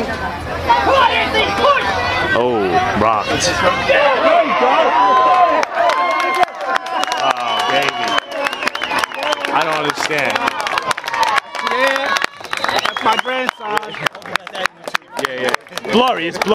Oh, rock. Oh, baby. I don't understand. Yeah, that's my grandson. Yeah. Glorious.